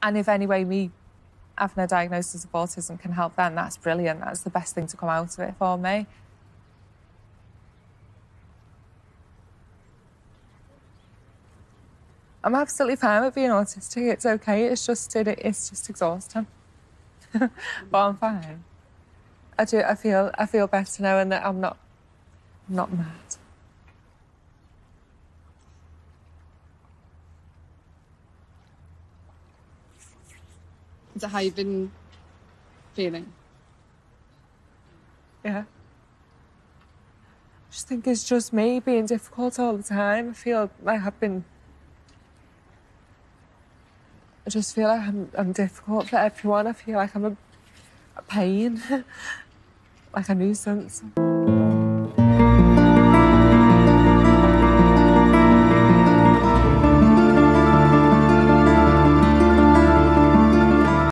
And if any way me having a diagnosis of autism can help them, that's brilliant. That's the best thing to come out of it for me. I'm absolutely fine with being autistic. It's okay. It's just exhausting. But I'm fine. I feel better knowing that I'm not mad. Is that how you've been feeling? Yeah. I just think it's just me being difficult all the time. I feel like I just feel like I'm difficult for everyone. I feel like I'm a pain, like a nuisance.